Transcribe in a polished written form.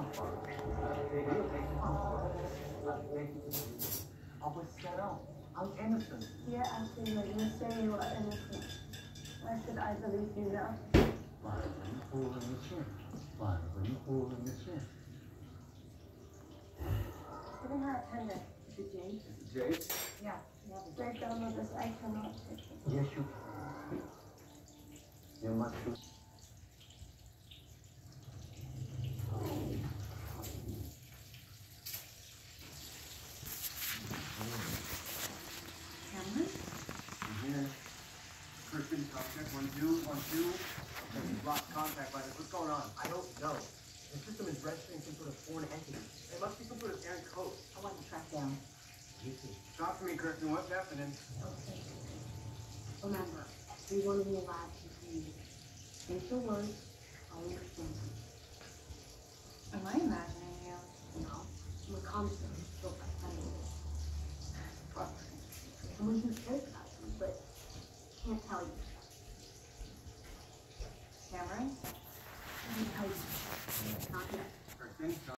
I was set up. I'm innocent. Yeah, absolutely. You say you are innocent. Why should I believe you now? Violin hole in the chin. Violin hole in the chin. Sitting her attendant. Is it Jade? Is it Jade? Yeah. Break down of this. I cannot take it. Yes, you can. You must do. Cameron? I'm here. Kirsten, contact 1-2, 1-2. Okay, we've lost contact by this. What's going on? I don't know. The system is registering some sort of foreign entity. It must be some sort of errant code. I want to track down. You see. Talk to me, Kirsten. What's happening? Okay. Remember, everyone in the lab contains facial words, all understanding. Am I imagining you? No. I'm a constant built by scientists. Someone who cares about you, but can't tell you. Cameron? I can tell you. Not yet. Kirsten,